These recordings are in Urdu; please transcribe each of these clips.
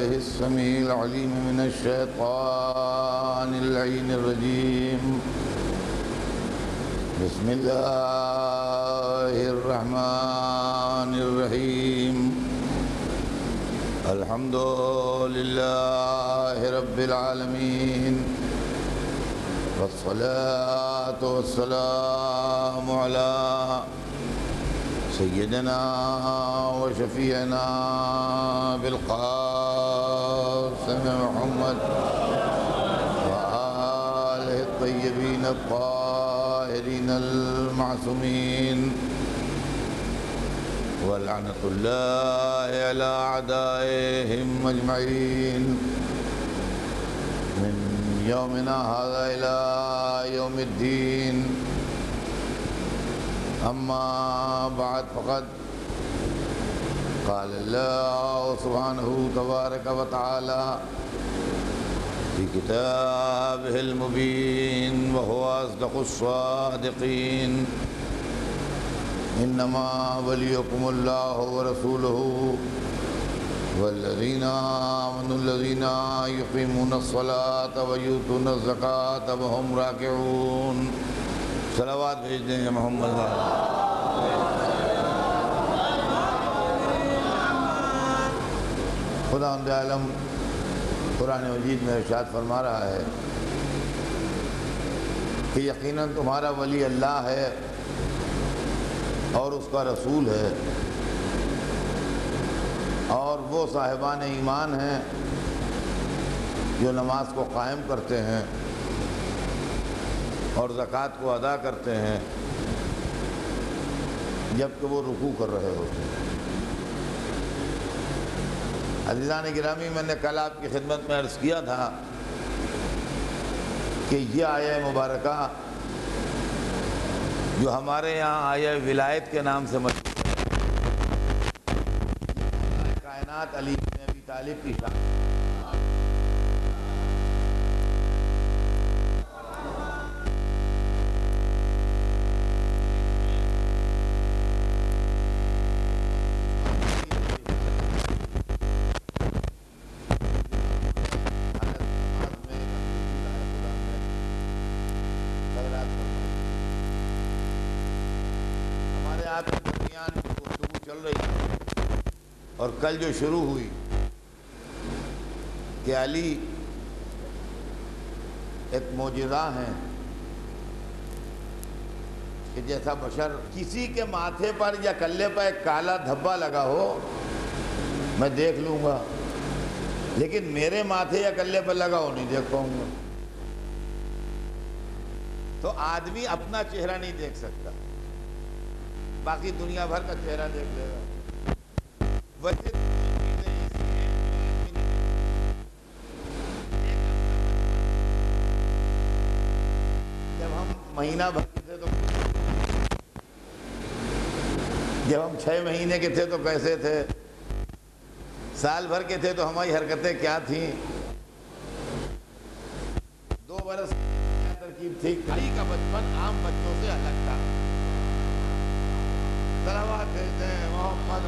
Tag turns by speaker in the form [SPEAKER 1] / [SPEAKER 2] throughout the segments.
[SPEAKER 1] بالله السميع العليم من الشيطان اللعين الرجيم بسم الله الرحمن الرحيم الحمد لله رب العالمين والصلاة والسلام على سيدنا وشفيعنا بالقاسم محمد وآله الطيبين الطاهرين المعصومين ولعنة الله على أعدائهم أجمعين من يومنا هذا إلى يوم الدين. أما بعد فقد قال الله سبحانه تبارك وتعالى في كتابه المبين وهو أصدق الصادقين إنما وليكم الله ورسوله والذين آمنوا الذين يقيمون الصلاة ويؤتون الزكاة وهم راكعون. صلوات بھیج دیں محمد خداوند عالم قرآن مجید میں ارشاد فرما رہا ہے کہ یقیناً تمہارا ولی اللہ ہے اور اس کا رسول ہے اور وہ صاحبان ایمان ہیں جو نماز کو قائم کرتے ہیں اور زکوٰۃ کو ادا کرتے ہیں جبکہ وہ رکوع کر رہے ہوتے ہیں. عزیزان گرامی، میں نے کل آپ کی خدمت میں عرض کیا تھا کہ یہ آیہ مبارکہ جو ہمارے یہاں آیہ ولایت کے نام سے مشہور ہے، کائنات علی بن ابی طالب کی شان اور کل جو شروع ہوئی کہ علی ایک معجزہ ہیں کہ جیسا بشر کسی کے ماتھے پر یا کلے پر ایک کالا دھبا لگا ہو میں دیکھ لوں گا، لیکن میرے ماتھے یا کلے پر لگا ہو نہیں دیکھ پاؤں گا. تو آدمی اپنا چہرہ نہیں دیکھ سکتا، باقی دنیا بھر کا چہرہ دیکھ لے گا. وجہ جب ہم مہینہ بھر کے تھے تو جب ہم 6 مہینے کے تھے تو کیسے تھے، سال بھر کے تھے تو ہماری حرکتیں کیا تھیں، 2 برس کیا ترکیب تھی. علی کا بچپن عام بچوں سے الگ تھا. صلوات بھیجتے ہیں محمد.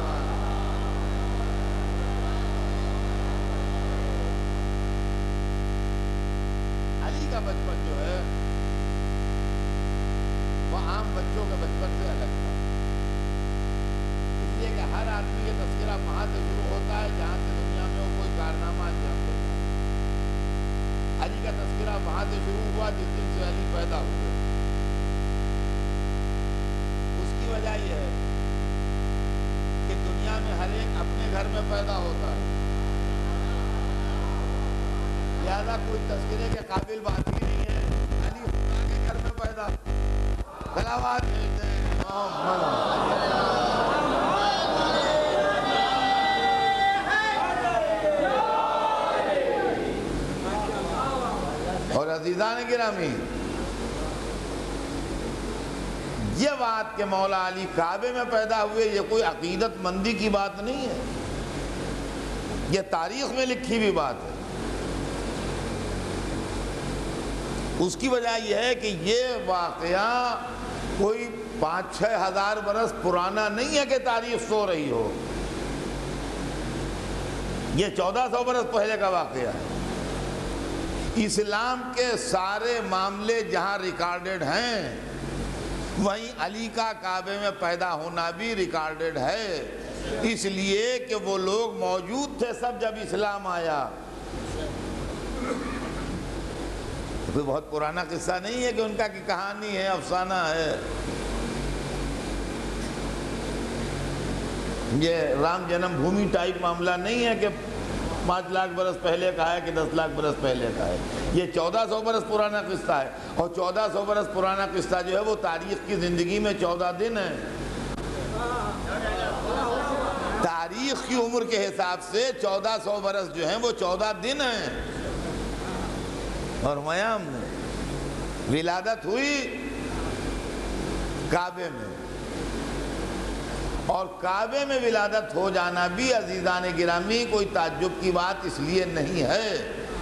[SPEAKER 1] علی کا بچپن جو ہے وہ عام بچوں کے بچپن سے الگ تھا، اس لیے کہ ہر آدمی یہ تذکرہ وہاں سے شروع ہوتا ہے جہاں سے دنیا میں وہ کوئی کارنامہ انجام دیتا ہے. علی کا تذکرہ وہاں سے شروع ہوا جس دن سے علی پیدا ہوئے. اس کی وجہ یہ ہے کہ دنیا میں ہر ایک اپنے گھر میں پیدا ہوتا ہے، لہذا کوئی تذکرے کے قابل بات ہی نہیں ہے. علی خدا کے گھر میں پیدا. صلوات بھیجتے ہیں محمد. اور عزیزان گرامی، یہ بات کہ مولا علی کعبے میں پیدا ہوئے یہ کوئی عقیدت مندی کی بات نہیں ہے، یہ تاریخ میں لکھی ہوئی بات ہے. اس کی وجہ یہ ہے کہ یہ واقعہ کوئی 5-6 ہزار برس پرانا نہیں ہے کہ تاریخ سو رہی ہو. یہ 1400 برس پہلے کا واقعہ ہے۔ اسلام کے سارے معاملے جہاں ریکارڈڈ ہیں وہیں علی کا کعبے میں پیدا ہونا بھی ریکارڈڈ ہے، اس لیے کہ وہ لوگ موجود تھے سب جب اسلام آیا۔ کوئی بہت پرانا قصہ نہیں ہے کہ ان کا کی کہانی ہے، افسانہ ہے۔ یہ رام جنم بھومی ٹائپ معاملہ نہیں ہے کہ 5 لاکھ برس پہلے کا ہے کہ 10 لاکھ برس پہلے کا ہے، یہ 1400 برس پرانا قصہ ہے، اور 1400 برس پرانا قصہ جو ہے وہ تاریخ کی زندگی میں 14 دن ہے۔ تاریخ کی عمر کے حساب سے 1400 برس جو ہیں وہ 14 دن ہیں۔ اور میام نے ولادت ہوئی کعبے میں، اور کعبے میں ولادت ہو جانا بھی عزیزان گرامی کوئی تعجب کی بات اس لیے نہیں ہے۔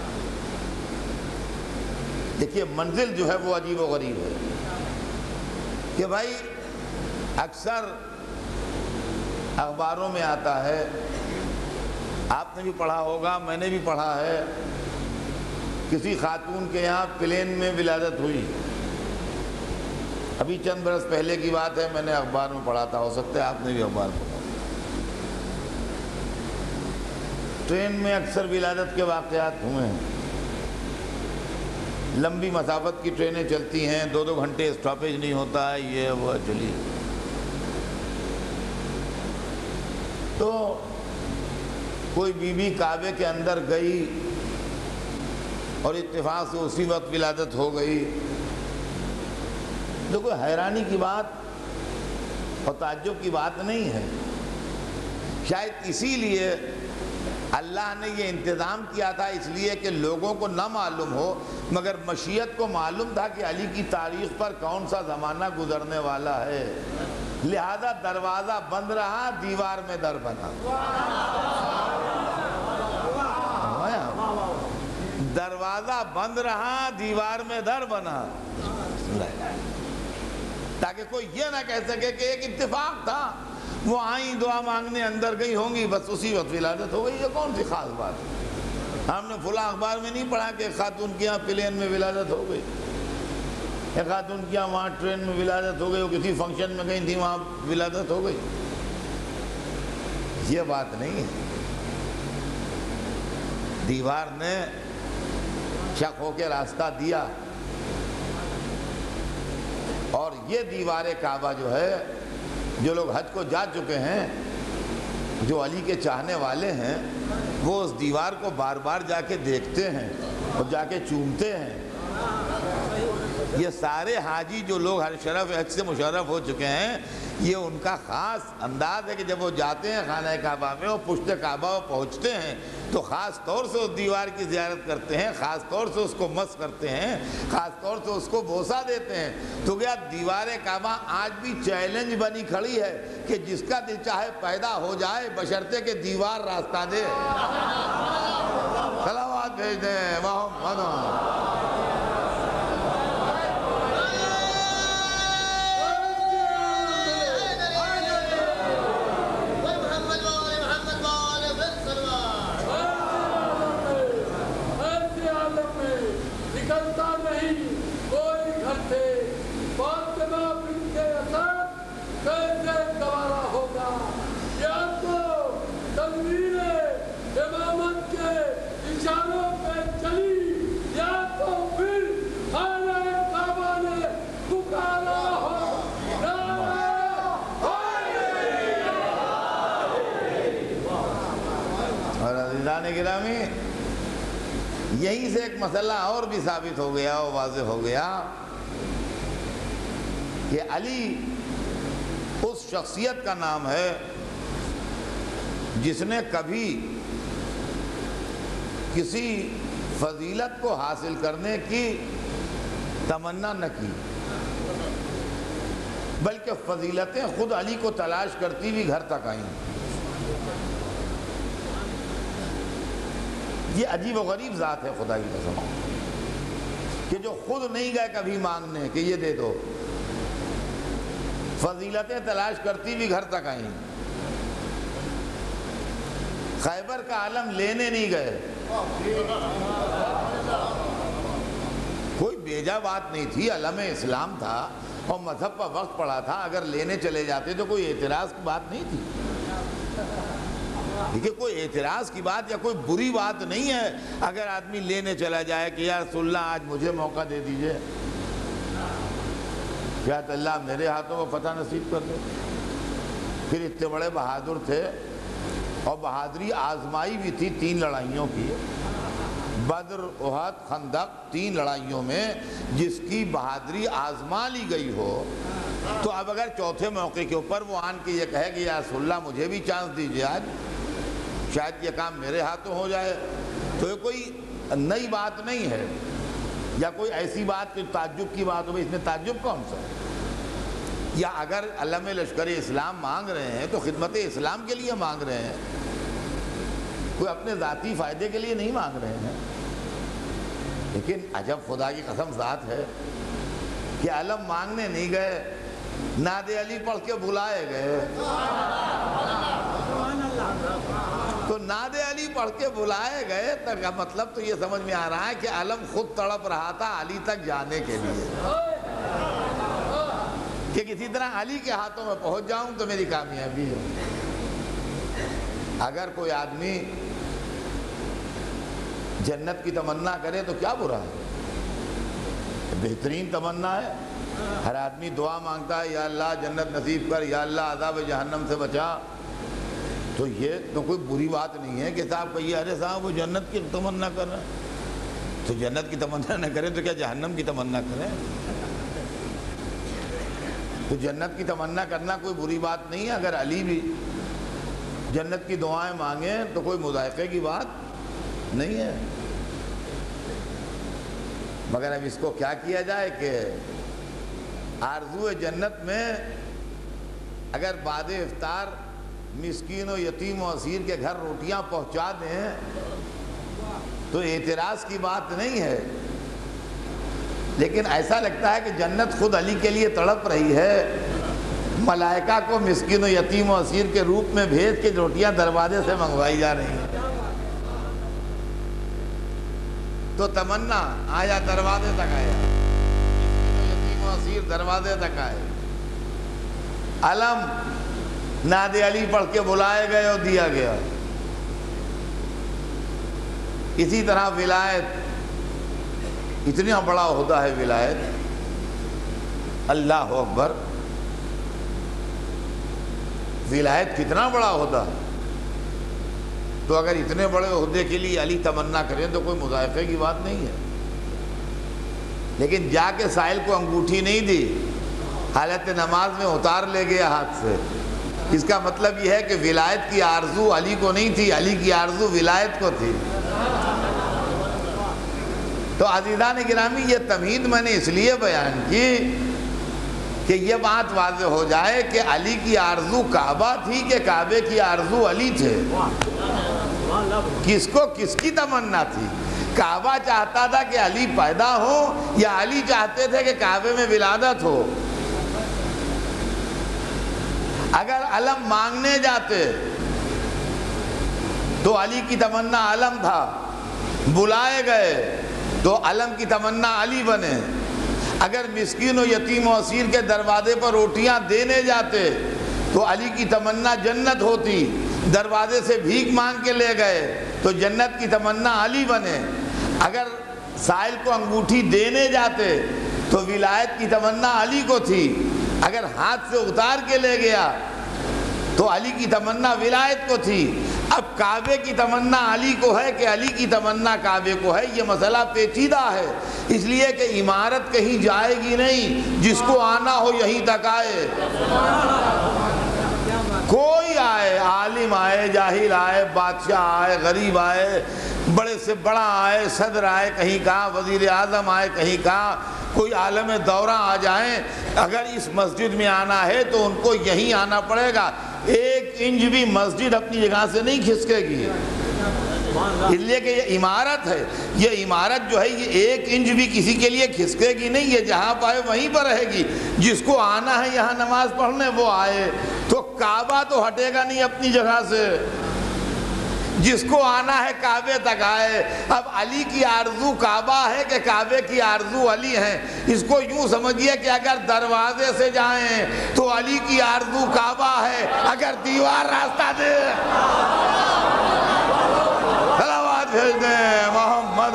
[SPEAKER 1] دیکھیے منزل جو ہے وہ عجیب و غریب ہے کہ بھائی اکثر اخباروں میں آتا ہے، آپ نے بھی پڑھا ہوگا، میں نے بھی پڑھا ہے، کسی خاتون کے یہاں پلین میں ولادت ہوئی۔ ابھی چند برس پہلے کی بات ہے، میں نے اخبار میں پڑھا تھا، ہو سکتا ہے آپ نے بھی اخبار پڑھا۔ ٹرین میں اکثر ولادت کے واقعات ہوئے ہیں، لمبی مسافت کی ٹرینیں چلتی ہیں، 2 گھنٹے اسٹاپیج نہیں ہوتا ہے، یہ وہ چلی۔ تو کوئی بی بی کعبے کے اندر گئی اور اتفاق سے اسی وقت ولادت ہو گئی۔ تو کوئی حیرانی کی بات اور تعجب کی بات نہیں ہے، شاید اسی لیے اللہ نے یہ انتظام کیا تھا، اس لیے کہ لوگوں کو نہ معلوم ہو، مگر مشیت کو معلوم تھا کہ علی کی تاریخ پر کون سا زمانہ گزرنے والا ہے، لہذا دروازہ بند رہا، دیوار میں در بنا۔ دروازہ بند رہا، دیوار میں در بنا، تاکہ کوئی یہ نہ کہہ سکے کہ ایک اتفاق تھا، وہ آئیں دعا مانگنے اندر گئی ہوں گی، بس اسی وقت ولادت ہو گئی۔ یہ کون سی خاص بات ہے؟ ہم نے فلاں اخبار میں نہیں پڑھا کہ ایک خاتون کے یہاں پلین میں ولادت ہو گئی، ایک خاتون کے یہاں وہاں ٹرین میں ولادت ہو گئی، وہ کسی فنکشن میں گئی تھی وہاں ولادت ہو گئی۔ یہ بات نہیں ہے۔ دیوار نے شک ہو کے راستہ دیا، اور یہ دیوار کعبہ جو ہے، جو لوگ حج کو جا چکے ہیں، جو علی کے چاہنے والے ہیں، وہ اس دیوار کو بار بار جا کے دیکھتے ہیں اور جا کے چومتے ہیں۔ یہ سارے حاجی جو لوگ ہر شرف حج سے مشرف ہو چکے ہیں، یہ ان کا خاص انداز ہے کہ جب وہ جاتے ہیں خانہ کعبہ میں، وہ پشت کعبہ وہ پہنچتے ہیں تو خاص طور سے اس دیوار کی زیارت کرتے ہیں، خاص طور سے اس کو مس کرتے ہیں، خاص طور سے اس کو بوسہ دیتے ہیں۔ تو کیا دیوار کعبہ آج بھی چیلنج بنی کھڑی ہے کہ جس کا دل چاہے پیدا ہو جائے، بشرطے کہ دیوار راستہ دے۔ صلوات بھیج دیں محمد۔ گرامی یہیں سے ایک مسئلہ اور بھی ثابت ہو گیا اور واضح ہو گیا کہ علی اس شخصیت کا نام ہے جس نے کبھی کسی فضیلت کو حاصل کرنے کی تمنا نہ کی، بلکہ فضیلتیں خود علی کو تلاش کرتی بھی گھر تک آئیں۔ یہ عجیب و غریب ذات ہے خدا کی قسم، کہ جو خود نہیں گئے کبھی مانگنے کہ یہ دے دو، فضیلتیں تلاش کرتی بھی گھر تک آئیں۔ خیبر کا علم لینے نہیں گئے، کوئی بیجا بات نہیں تھی، علم اسلام تھا اور مذہب پر وقت پڑا تھا، اگر لینے چلے جاتے تو کوئی اعتراض کی بات نہیں تھی۔ دیکھیے کوئی اعتراض کی بات یا کوئی بری بات نہیں ہے اگر آدمی لینے چلا جائے کہ یا رسول اللہ آج مجھے موقع دے دیجئے، کیا تو اللہ میرے ہاتھوں کو فتح نصیب کر دے۔ پھر اتنے بڑے بہادر تھے اور بہادری آزمائی بھی تھی 3 لڑائیوں کی، بدر، احد، خندق، 3 لڑائیوں میں جس کی بہادری آزما لی گئی ہو، تو اب اگر چوتھے موقع کے اوپر وہ آن کے یہ کہے کہ یا رسول اللہ مجھے بھی چانس دیجئے آج، شاید یہ کام میرے ہاتھوں ہو جائے، تو یہ کوئی نئی بات نہیں ہے یا کوئی ایسی بات کہ تعجب کی بات ہو۔ اس میں تعجب کون سا؟ یا اگر علم لشکر اسلام مانگ رہے ہیں تو خدمت اسلام کے لیے مانگ رہے ہیں، کوئی اپنے ذاتی فائدے کے لیے نہیں مانگ رہے ہیں۔ لیکن عجب خدا کی قسم ذات ہے کہ علم مانگنے نہیں گئے، ناد علی پڑھ کے بلائے گئے۔ تو ناد علی پڑھ کے بلائے گئے تو مطلب تو یہ سمجھ میں آ رہا ہے کہ علم خود تڑپ رہا تھا علی تک جانے کے لیے، کہ کسی طرح علی کے ہاتھوں میں پہنچ جاؤں تو میری کامیابی ہے۔ اگر کوئی آدمی جنت کی تمنا کرے تو کیا برا ہے، بہترین تمنا ہے۔ ہر آدمی دعا مانگتا ہے یا اللہ جنت نصیب کر، یا اللہ عذاب جہنم سے بچا، تو یہ تو کوئی بری بات نہیں ہے کہ صاحب کہیے ارے صاحب وہ جنت کی تمنا کر رہے ہیں، تو جنت کی تمنا نہ کریں تو کیا جہنم کی تمنا کریں؟ تو جنت کی تمنا کرنا کوئی بری بات نہیں ہے، اگر علی بھی جنت کی دعائیں مانگیں تو کوئی مذائقے کی بات نہیں ہے۔ مگر اب اس کو کیا کیا جائے کہ آرزو جنت میں اگر بعد افطار مسکین و یتیم و اسیر کے گھر روٹیاں پہنچا دیں تو اعتراض کی بات نہیں ہے، لیکن ایسا لگتا ہے کہ جنت خود علی کے لیے تڑپ رہی ہے، ملائکہ کو مسکین و یتیم و اسیر کے روپ میں بھیج کے روٹیاں دروازے سے منگوائی جا رہی ہیں۔ تو تمنا آیا دروازے تک آیا، مسکین و یتیم و اسیر دروازے تک آئے، علم ناد علی پڑھ کے بلائے گئے اور دیا گیا۔ اسی طرح ولایت، اتنا بڑا عہدہ ہے ولایت، اللہ اکبر، ولایت کتنا بڑا عہدہ ہے۔ تو اگر اتنے بڑے عہدے کے لیے علی تمنا کریں تو کوئی مذائقے کی بات نہیں ہے، لیکن جا کے سائل کو انگوٹھی نہیں دی، حالت نماز میں اتار لے گیا ہاتھ سے۔ اس کا مطلب یہ ہے کہ ولایت کی آرزو علی کو نہیں تھی، علی کی آرزو ولایت کو تھی۔ تو عزیزان گرامی یہ تمہید میں نے اس لیے بیان کی کہ یہ بات واضح ہو جائے کہ علی کی آرزو کعبہ تھی کہ کعبے کی آرزو علی تھے۔ کس کو کس کی تمنا تھی؟ کعبہ چاہتا تھا کہ علی پیدا ہو یا علی چاہتے تھے کہ کعبے میں ولادت ہو؟ اگر علم مانگنے جاتے تو علی کی تمنا علم تھا، بلائے گئے تو علم کی تمنا علی بنے۔ اگر مسکین و یتیم و اسیر کے دروازے پر روٹیاں دینے جاتے تو علی کی تمنا جنت ہوتی، دروازے سے بھیک مانگ کے لے گئے تو جنت کی تمنا علی بنے۔ اگر سائل کو انگوٹھی دینے جاتے تو ولایت کی تمنا علی کو تھی، اگر ہاتھ سے اتار کے لے گیا تو علی کی تمنا ولایت کو تھی۔ اب کعبے کی تمنا علی کو ہے کہ علی کی تمنا کعبے کو ہے، یہ مسئلہ پیچیدہ ہے، اس لیے کہ عمارت کہیں جائے گی نہیں، جس کو آنا ہو یہیں تک آئے۔ کوئی آئے، عالم آئے، جاہل آئے، بادشاہ آئے، غریب آئے، بڑے سے بڑا آئے، صدر آئے کہیں کہاں، وزیر اعظم آئے کہیں کہاں، کوئی عالم دورہ آ جائیں، اگر اس مسجد میں آنا ہے تو ان کو یہیں آنا پڑے گا۔ 1 انچ بھی مسجد اپنی جگہ سے نہیں کھسکے گی، اس لیے کہ یہ عمارت ہے، یہ عمارت جو ہے یہ 1 انچ بھی کسی کے لیے کھسکے گی نہیں، یہ جہاں پائے وہیں پر رہے گی۔ جس کو آنا ہے یہاں نماز پڑھنے وہ آئے، تو کعبہ تو ہٹے گا نہیں اپنی جگہ سے۔ جس کو آنا ہے کعبے تک آئے۔ اب علی کی آرزو کعبہ ہے کہ کعبے کی آرزو علی ہے؟ اس کو یوں سمجھیے کہ اگر دروازے سے جائیں تو علی کی آرزو کعبہ ہے، اگر دیوار راستہ دے صلوات بھیج دیں محمد۔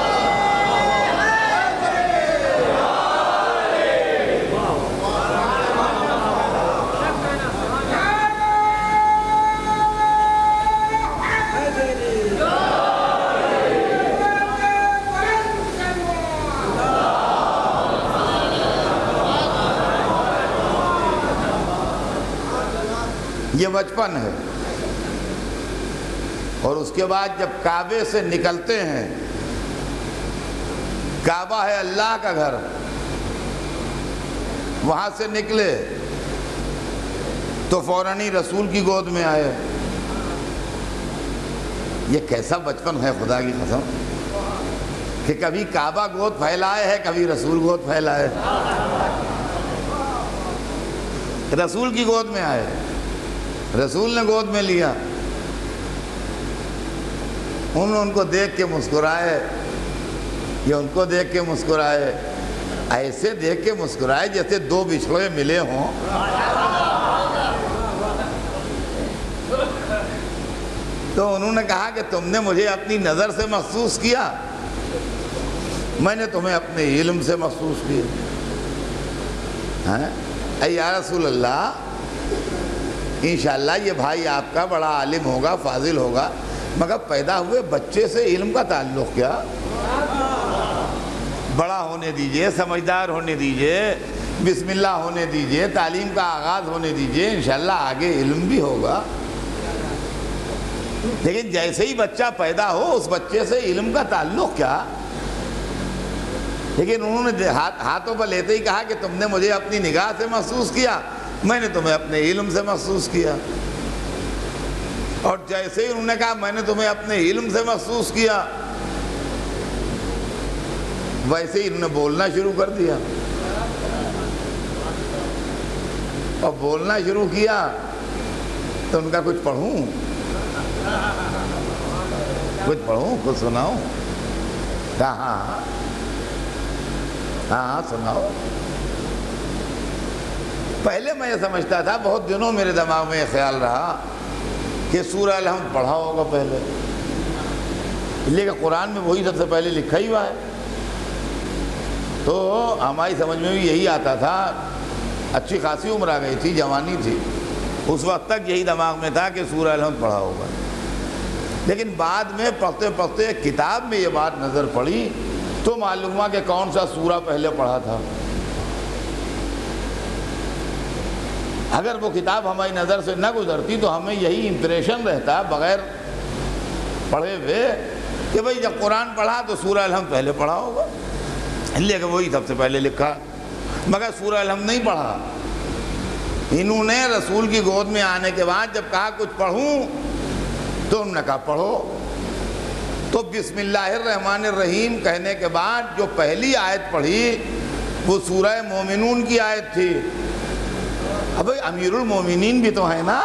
[SPEAKER 1] یہ بچپن ہے، اور اس کے بعد جب کعبے سے نکلتے ہیں، کعبہ ہے اللہ کا گھر، وہاں سے نکلے تو فوراً ہی رسول کی گود میں آئے۔ یہ کیسا بچپن ہے خدا کی قسم کہ کبھی کعبہ گود پھیلائے ہے، کبھی رسول گود پھیلائے۔ رسول کی گود میں آئے، رسول نے گود میں لیا، ان کو دیکھ کے مسکرائے، یہ ان کو دیکھ کے مسکرائے، ایسے دیکھ کے مسکرائے جیسے دو بچھڑے ملے ہوں۔ تو انہوں نے کہا کہ تم نے مجھے اپنی نظر سے محسوس کیا، میں نے تمہیں اپنے علم سے محسوس کیا۔ اے یا رسول اللہ، انشاءاللہ یہ بھائی آپ کا بڑا عالم ہوگا، فاضل ہوگا، مگر پیدا ہوئے بچے سے علم کا تعلق کیا؟ بڑا ہونے دیجئے، سمجھدار ہونے دیجئے، بسم اللہ ہونے دیجئے، تعلیم کا آغاز ہونے دیجئے، انشاءاللہ آگے علم بھی ہوگا۔ لیکن جیسے ہی بچہ پیدا ہو اس بچے سے علم کا تعلق کیا؟ لیکن انہوں نے ہاتھوں پر لیتے ہی کہا کہ تم نے مجھے اپنی نگاہ سے محسوس کیا، میں نے تمہیں اپنے علم سے محسوس کیا۔ اور جیسے ہی انہوں نے کہا میں نے تمہیں اپنے علم سے محسوس کیا، ویسے ہی انہوں نے بولنا شروع کر دیا۔ اور بولنا شروع کیا تو ان کا کچھ پڑھوں، کچھ سناؤں؟ کہا ہاں سناؤ۔ پہلے میں یہ سمجھتا تھا، بہت دنوں میرے دماغ میں یہ خیال رہا کہ سورہ الحمد پڑھا ہوگا پہلے، لیکن قرآن میں وہی سب سے پہلے لکھا ہی ہوا ہے۔ تو ہماری سمجھ میں بھی یہی آتا تھا، اچھی خاصی عمر آ گئی تھی، جوانی تھی، اس وقت تک یہی دماغ میں تھا کہ سورہ الحمد پڑھا ہوگا۔ لیکن بعد میں پڑھتے پڑھتے کتاب میں یہ بات نظر پڑی تو معلوم ہوا کہ کون سا سورہ پہلے پڑھا تھا۔ اگر وہ کتاب ہماری نظر سے نہ گزرتی تو ہمیں یہی امپریشن رہتا بغیر پڑھے ہوئے کہ بھئی جب قرآن پڑھا تو سورہ الحمد پہلے پڑھا ہوگا، لیکن وہی سب سے پہلے لکھا، مگر سورہ الحمد نہیں پڑھا۔ انہوں نے رسول کی گود میں آنے کے بعد جب کہا کچھ پڑھوں تو انہوں نے کہا پڑھو۔ تو بسم اللہ الرحمن الرحیم کہنے کے بعد جو پہلی آیت پڑھی وہ سورہ مومنون کی آیت تھی۔ اب امیر المومنین بھی تو ہے نا،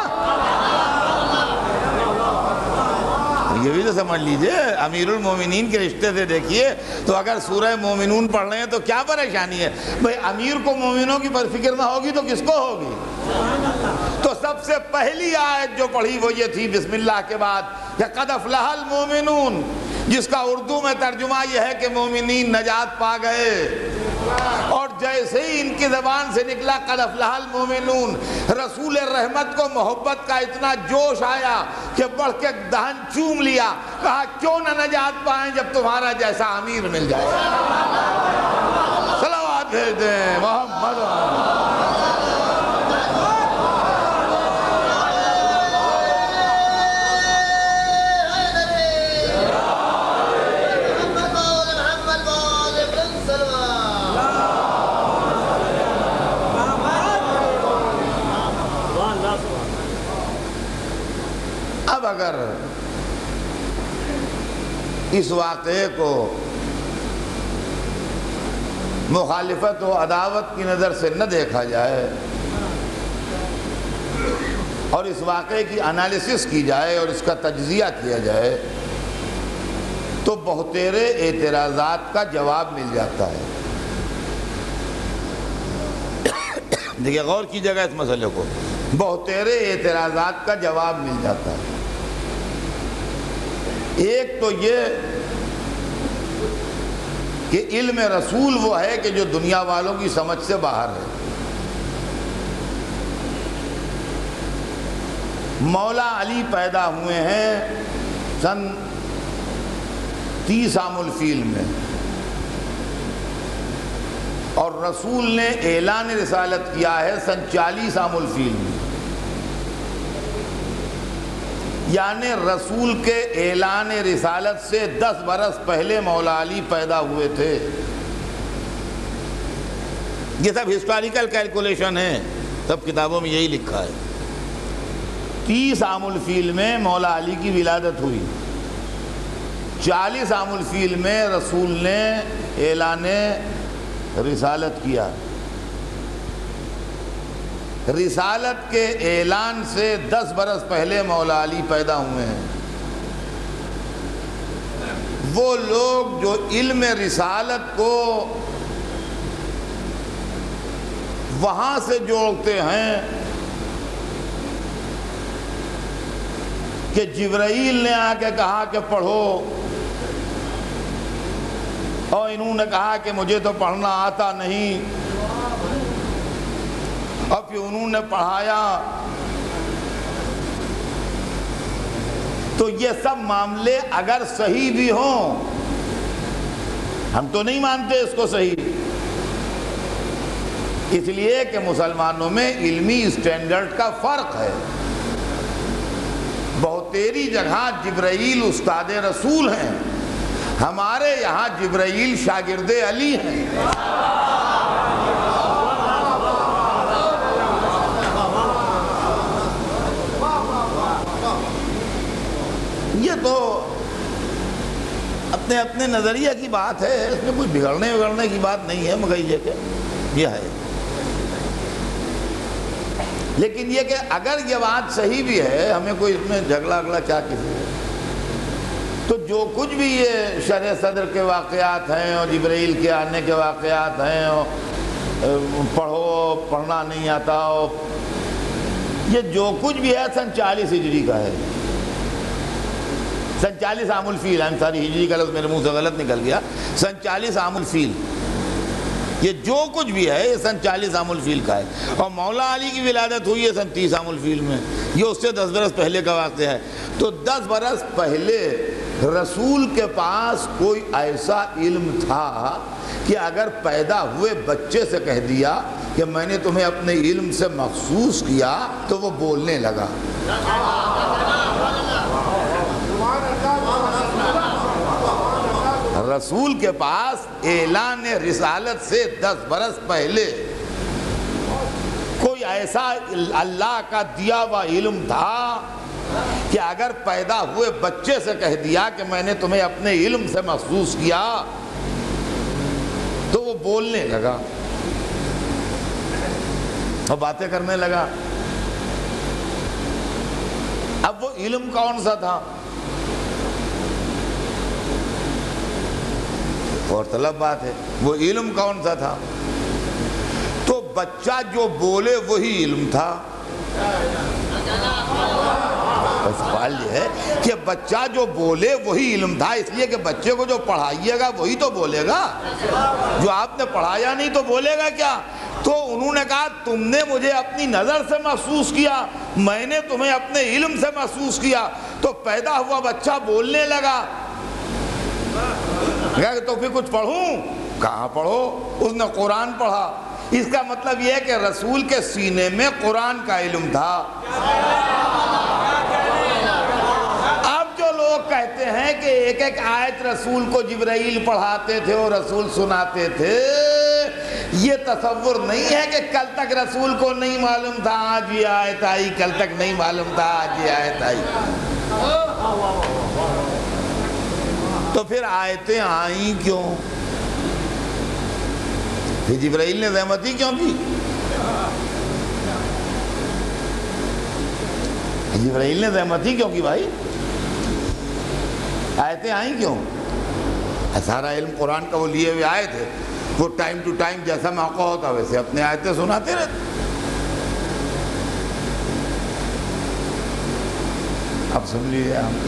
[SPEAKER 1] یہ بھی تو سمجھ لیجئے، امیر المومنین کے رشتے سے دیکھیے تو اگر سورہ مومنون پڑھ رہے ہیں تو کیا پریشانی ہے؟ بھئی امیر کو مومنوں کی فکر نہ ہوگی تو کس کو ہوگی؟ تو سب سے پہلی آیت جو پڑھی وہ یہ تھی بسم اللہ کے بعد کہ قد افلح المومنون، جس کا اردو میں ترجمہ یہ ہے کہ مومنین نجات پا گئے۔ اور جیسے ہی ان کی زبان سے نکلا قد افلح المومنون، رسول رحمت کو محبت کا اتنا جوش آیا کہ بڑھ کے دہن چوم لیا، کہا کیوں نہ نجات پائیں جب تمہارا جیسا امیر مل جائے۔ صلوات بھیج دیں محمد۔ اب اگر اس واقعے کو مخالفت و عداوت کی نظر سے نہ دیکھا جائے اور اس واقعے کی انالیسس کی جائے اور اس کا تجزیہ کیا جائے تو بہتیرے اعتراضات کا جواب مل جاتا ہے۔ دیکھیے غور کیجیے گا اس مسئلے کو، بہتیرے اعتراضات کا جواب مل جاتا ہے۔ ایک تو یہ کہ علم رسول وہ ہے کہ جو دنیا والوں کی سمجھ سے باہر ہے۔ مولا علی پیدا ہوئے ہیں سن 30 عام الفیل میں، اور رسول نے اعلان رسالت کیا ہے سن 40 عام الفیل میں، یعنی رسول کے اعلان رسالت سے 10 برس پہلے مولا علی پیدا ہوئے تھے۔ یہ سب ہسٹوریکل کیلکولیشن ہے، سب کتابوں میں یہی لکھا ہے۔ 30 عام الفیل میں مولا علی کی ولادت ہوئی، 40 عام الفیل میں رسول نے اعلان رسالت کیا۔ رسالت کے اعلان سے 10 برس پہلے مولا علی پیدا ہوئے ہیں۔ وہ لوگ جو علم رسالت کو وہاں سے جوڑتے ہیں کہ جبرائیل نے آ کے کہا کہ پڑھو، اور انہوں نے کہا کہ مجھے تو پڑھنا آتا نہیں، اور پھر انہوں نے پڑھایا، تو یہ سب معاملے اگر صحیح بھی ہوں، ہم تو نہیں مانتے اس کو صحیح، اس لیے کہ مسلمانوں میں علمی اسٹینڈرڈ کا فرق ہے۔ بہتیری جگہ جبرائیل استاد رسول ہیں، ہمارے یہاں جبرائیل شاگرد علی ہیں۔ یہ تو اپنے اپنے نظریہ کی بات ہے، اس میں کوئی بگڑنے کی بات نہیں ہے، مگر یہ ہے۔ لیکن یہ کہ اگر یہ بات صحیح بھی ہے، ہمیں کوئی اس میں جھگڑا کیا کسی ہے، تو جو کچھ بھی یہ شرح صدر کے واقعات ہیں اور جبرائیل کے آنے کے واقعات ہیں، اور پڑھنا نہیں آتا، یہ جو کچھ بھی ہے سن 40 ہجری کا ہے، سن 40 عام الفیل، ساری ہجری کا لفظ میرے منہ سے غلط نکل گیا، سن 40 عام الفیل، یہ جو کچھ بھی ہے یہ سن 40 عام الفیل کا ہے۔ اور مولا علی کی ولادت ہوئی ہے سن 30 عام الفیل میں، یہ اس سے 10 برس پہلے کا واقعہ ہے۔ تو 10 برس پہلے رسول کے پاس کوئی ایسا علم تھا کہ اگر پیدا ہوئے بچے سے کہہ دیا کہ میں نے تمہیں اپنے علم سے مخصوص کیا، تو وہ بولنے لگا۔ رسول کے پاس اعلان رسالت سے 10 برس پہلے کوئی ایسا اللہ کا دیا ہوا علم تھا کہ اگر پیدا ہوئے بچے سے کہہ دیا کہ میں نے تمہیں اپنے علم سے مخصوص کیا، تو وہ بولنے لگا اور باتیں کرنے لگا۔ اب وہ علم کون سا تھا؟ اور طلب بات ہے، وہ علم کون سا تھا؟ تو بچہ جو بولے وہی علم تھا۔ سوال یہ ہے کہ بچہ جو بولے وہی علم تھا، اس لیے کہ بچے کو جو پڑھائیے گا وہی تو بولے گا، جو آپ نے پڑھایا نہیں تو بولے گا کیا؟ تو انہوں نے کہا تم نے مجھے اپنی نظر سے محسوس کیا، میں نے تمہیں اپنے علم سے محسوس کیا، تو پیدا ہوا بچہ بولنے لگا۔ تو پھر کچھ پڑھوں؟ کہاں پڑھو؟ اس نے قرآن پڑھا۔ اس کا مطلب یہ ہے کہ رسول کے سینے میں قرآن کا علم تھا۔ اب جو لوگ کہتے ہیں کہ ایک ایک آیت رسول کو جبرائیل پڑھاتے تھے اور رسول سناتے تھے، یہ تصور نہیں ہے کہ کل تک رسول کو نہیں معلوم تھا آج یہ آیت آئی، کل تک نہیں معلوم تھا آج یہ آیت آئی۔ تو پھر آیتیں آئیں کیوں؟ پھر جبرائیل نے زحمت ہی کیوں کی؟ جبرائیل نے زحمت ہی کیوں کی بھائی؟ آیتیں آئیں کیوں؟ سارا علم قرآن کا وہ لیے ہوئے آئے تھے، وہ ٹائم ٹو ٹائم جیسا موقع ہوتا ویسے اپنے آیتیں سناتے رہتے۔ اب سن لیجیے آپ،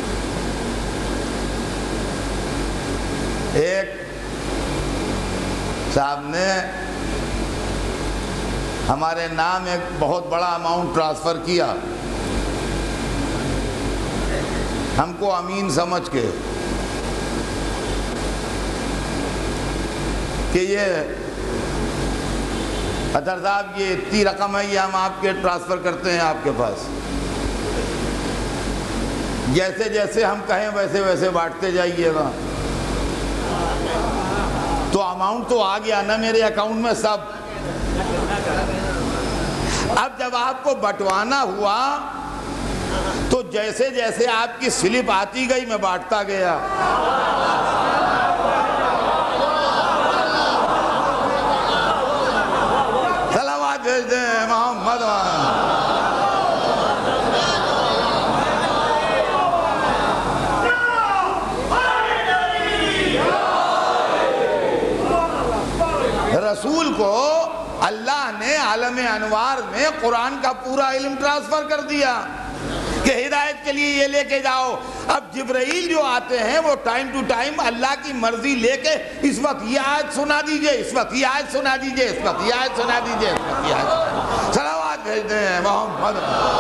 [SPEAKER 1] ایک صاحب نے ہمارے نام ایک بہت بڑا اماؤنٹ ٹرانسفر کیا، ہم کو امین سمجھ کے کہ یہ اطہر صاحب یہ اتنی رقم ہے، یہ ہم آپ کے ٹرانسفر کرتے ہیں آپ کے پاس، جیسے جیسے ہم کہیں ویسے ویسے بانٹتے جائیے گا۔ تو اماؤنٹ تو آ گیا نا میرے اکاؤنٹ میں سب۔ اب جب آپ کو بٹوانا ہوا تو جیسے جیسے آپ کی سلپ آتی گئی میں بانٹتا گیا۔ صلوات بھیج دیں محمد۔ رسول کو اللہ نے عالم انوار میں قرآن کا پورا علم ٹرانسفر کر دیا کہ ہدایت کے لیے یہ لے کے جاؤ۔ اب جبرائیل جو آتے ہیں وہ ٹائم ٹو ٹائم اللہ کی مرضی لے کے اس وقت یہ آیت سنا دیجئے، اس وقت یہ آیت سنا دیجئے، اس وقت یہ آیت سنا دیجئے، اس وقت یہ آیت۔ صلوات بھیج دیں محمد۔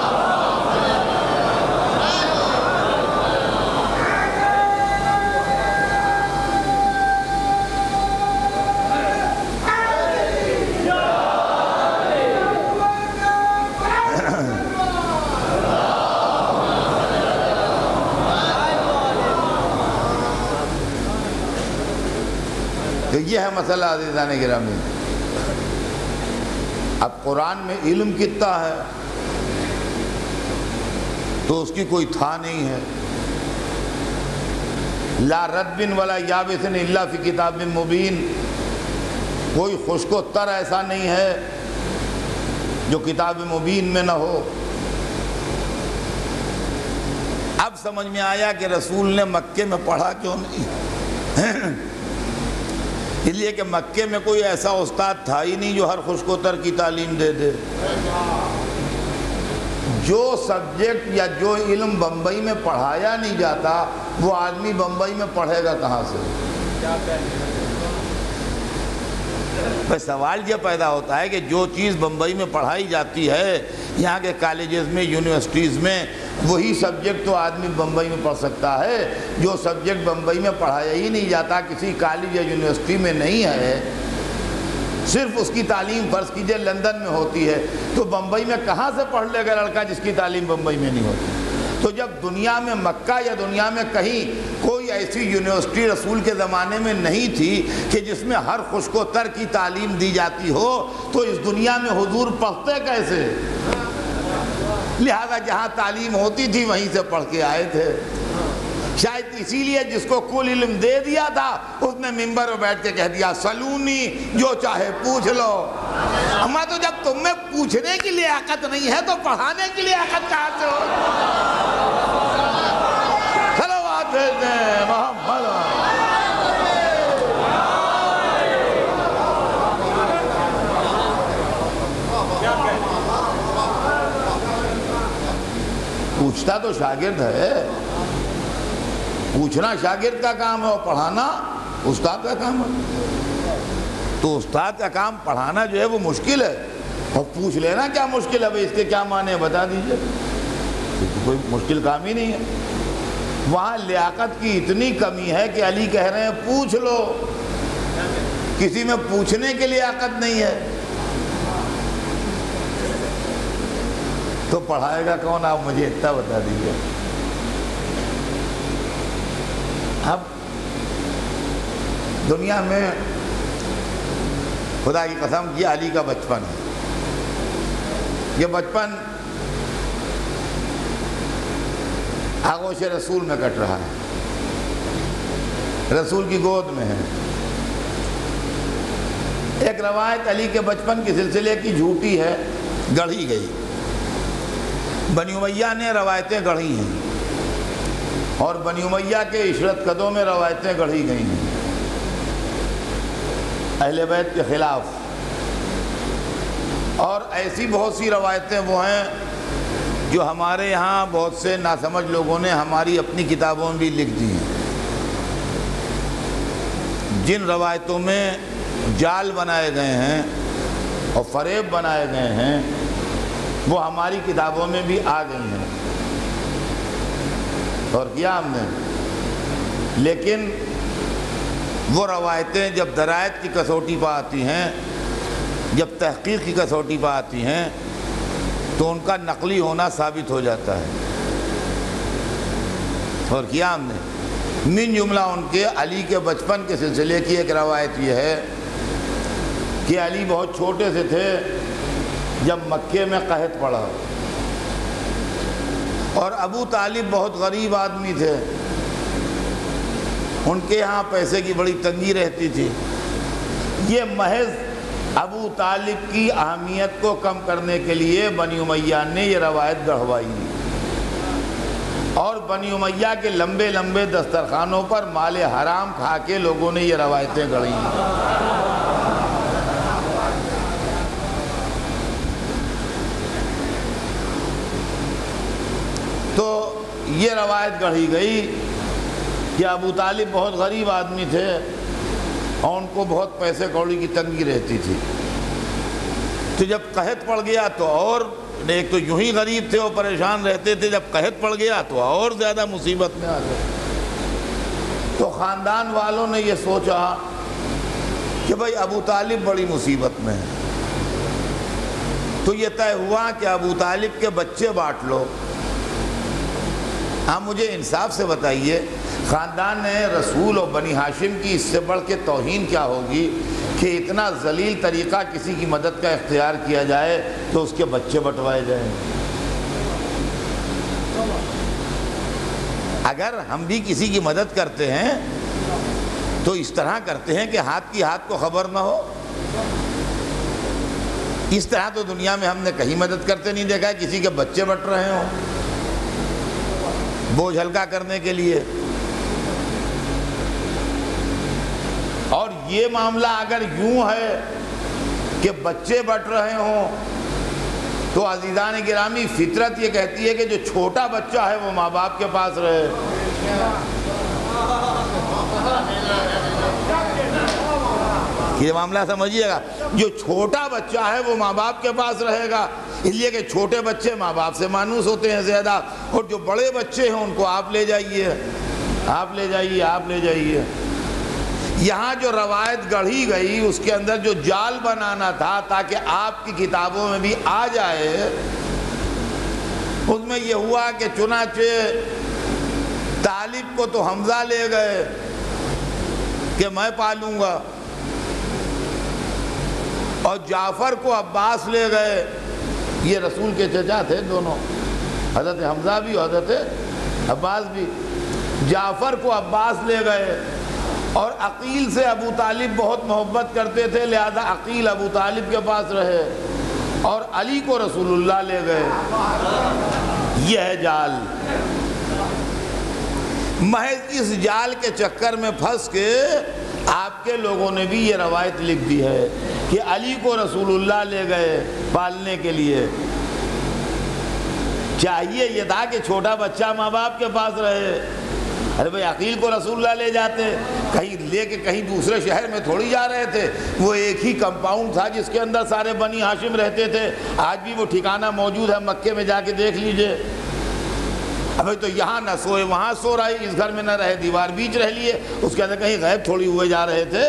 [SPEAKER 1] تو یہ ہے مسئلہ عزیزان گرامی۔ اب قرآن میں علم کتنا ہے تو اس کی کوئی تھا نہیں ہے۔ لا رتب ولا یابس الا فی کتاب مبین، کوئی خشک و تر ایسا نہیں ہے جو کتاب مبین میں نہ ہو۔ اب سمجھ میں آیا کہ رسول نے مکے میں پڑھا کیوں نہیں، اس لیے کہ مکے میں کوئی ایسا استاد تھا ہی نہیں جو ہر خشک و تر کی تعلیم دے دے۔ جو سبجیکٹ یا جو علم بمبئی میں پڑھایا نہیں جاتا وہ آدمی بمبئی میں پڑھے گا کہاں سے؟ بس سوال یہ پیدا ہوتا ہے کہ جو چیز بمبئی میں پڑھائی جاتی ہے یہاں کے کالجز میں، یونیورسٹیز میں، وہی سبجیکٹ تو آدمی بمبئی میں پڑھ سکتا ہے۔ جو سبجیکٹ بمبئی میں پڑھایا ہی نہیں جاتا، کسی کالج یا یونیورسٹی میں نہیں ہے، صرف اس کی تعلیم فرض کیجئے لندن میں ہوتی ہے، تو بمبئی میں کہاں سے پڑھ لے گا لڑکا جس کی تعلیم بمبئی میں نہیں ہوتی؟ تو جب دنیا میں مکہ یا دنیا میں کہیں کوئی ایسی یونیورسٹی رسول کے زمانے میں نہیں تھی کہ جس میں ہر خشک و تر کی تعلیم دی جاتی ہو، تو اس دنیا میں حضور پڑھتے کیسے؟ لہذا جہاں تعلیم ہوتی تھی وہیں سے پڑھ کے آئے تھے۔ شاید اسی لیے جس کو کل علم دے دیا تھا اس نے ممبر میں بیٹھ کے کہہ دیا سلونی، جو چاہے پوچھ لو۔ اما تو جب تم میں پوچھنے کی لیاقت نہیں ہے تو پڑھانے کی لیاقت کہاں سے ہو؟ صلوات بھیج دیں محمد۔ پوچھتا تو شاگرد ہے، پوچھنا شاگرد کا کام ہے اور پڑھانا استاد کا کام ہے۔ تو استاد کا کام پڑھانا جو ہے وہ مشکل ہے، اور پوچھ لینا کیا مشکل ہے؟ بھئی اس کے کیا معنی ہے بتا دیجئے، کوئی مشکل کام ہی نہیں ہے۔ وہاں لیاقت کی اتنی کمی ہے کہ علی کہہ رہے ہیں پوچھ لو، کسی میں پوچھنے کی لیاقت نہیں ہے تو پڑھائے گا کون؟ آپ مجھے اتنا بتا دیجئے۔ اب دنیا میں خدا کی قسم یہ علی کا بچپن ہے، یہ بچپن آغوش رسول میں کٹ رہا ہے، رسول کی گود میں ہے۔ ایک روایت علی کے بچپن کے سلسلے کی جھوٹی ہے، گڑھی گئی۔ بنی امیہ نے روایتیں گڑھی ہیں اور بنی امیہ کے عشرت قدوں میں روایتیں گڑھی گئی ہیں اہل بیت کے خلاف، اور ایسی بہت سی روایتیں وہ ہیں جو ہمارے یہاں بہت سے ناسمجھ لوگوں نے ہماری اپنی کتابوں میں بھی لکھ دی ہیں۔ جن روایتوں میں جال بنائے گئے ہیں اور فریب بنائے گئے ہیں وہ ہماری کتابوں میں بھی آ گئی ہیں اور کیا ہم نے، لیکن وہ روایتیں جب درایت کی کسوٹی پہ آتی ہیں، جب تحقیق کی کسوٹی پہ آتی ہیں تو ان کا نقلی ہونا ثابت ہو جاتا ہے اور کیا ہم نے۔ من جملہ ان کے علی کے بچپن کے سلسلے کی ایک روایت یہ ہے کہ علی بہت چھوٹے سے تھے جب مکے میں قحط پڑا اور ابو طالب بہت غریب آدمی تھے، ان کے ہاں پیسے کی بڑی تنگی رہتی تھی۔ یہ محض ابو طالب کی اہمیت کو کم کرنے کے لیے بنی امیہ نے یہ روایت گڑھوائی اور بنی امیہ کے لمبے لمبے دسترخوانوں پر مال حرام کھا کے لوگوں نے یہ روایتیں گڑھی۔ تو یہ روایت گڑھی گئی کہ ابو طالب بہت غریب آدمی تھے اور ان کو بہت پیسے کوڑی کی تنگی رہتی تھی، تو جب قحط پڑ گیا تو اور ایک تو یوں ہی غریب تھے اور پریشان رہتے تھے، جب قحط پڑ گیا تو اور زیادہ مصیبت میں آ گئے۔ تو خاندان والوں نے یہ سوچا کہ بھئی ابو طالب بڑی مصیبت میں ہے، تو یہ طے ہوا کہ ابو طالب کے بچے بانٹ لو۔ آپ مجھے انصاف سے بتائیے، خاندان رسول اور بنی ہاشم کی اس سے بڑھ کے توہین کیا ہوگی کہ اتنا ذلیل طریقہ کسی کی مدد کا اختیار کیا جائے تو اس کے بچے بٹوائے جائیں۔ اگر ہم بھی کسی کی مدد کرتے ہیں تو اس طرح کرتے ہیں کہ ہاتھ کی ہاتھ کو خبر نہ ہو۔ اس طرح تو دنیا میں ہم نے کہیں مدد کرتے نہیں دیکھا ہے کسی کے بچے بٹ رہے ہوں بوجھ ہلکا کرنے کے لیے۔ اور یہ معاملہ اگر یوں ہے کہ بچے بٹ رہے ہوں تو عزیزان گرامی فطرت یہ کہتی ہے کہ جو چھوٹا بچہ ہے وہ ماں باپ کے پاس رہے۔ یہ معاملہ سمجھیے گا، جو چھوٹا بچہ ہے وہ ماں باپ کے پاس رہے گا، اس لیے کہ چھوٹے بچے ماں باپ سے مانوس ہوتے ہیں زیادہ، اور جو بڑے بچے ہیں ان کو آپ لے جائیے، آپ لے جائیے، آپ لے جائیے۔ یہاں جو روایت گڑھی گئی اس کے اندر جو جال بنانا تھا تاکہ آپ کی کتابوں میں بھی آ جائے، اس میں یہ ہوا کہ چنانچہ طالب کو تو حمزہ لے گئے کہ میں پالوں گا، اور جعفر کو عباس لے گئے، یہ رسول کے چچا تھے دونوں، حضرت حمزہ بھی اور حضرت عباس بھی۔ جعفر کو عباس لے گئے، اور عقیل سے ابو طالب بہت محبت کرتے تھے لہذا عقیل ابو طالب کے پاس رہے، اور علی کو رسول اللہ لے گئے۔ یہ ہے جال۔ محض اس جال کے چکر میں پھنس کے آپ کے لوگوں نے بھی یہ روایت لکھ دی ہے کہ علی کو رسول اللہ لے گئے پالنے کے لیے۔ چاہیے یہ تھا کہ چھوٹا بچہ ماں باپ کے پاس رہے۔ ارے بھئی عقیل کو رسول اللہ لے جاتے، کہیں لے کے کہیں دوسرے شہر میں تھوڑی جا رہے تھے، وہ ایک ہی کمپاؤنڈ تھا جس کے اندر سارے بنی ہاشم رہتے تھے۔ آج بھی وہ ٹھکانہ موجود ہے، مکے میں جا کے دیکھ لیجئے۔ ابھی تو یہاں نہ سوئے وہاں سو رہے، اس گھر میں نہ رہے دیوار بیچ رہ لیے، اس کے اندر کہیں غیب تھوڑی ہوئے جا رہے تھے۔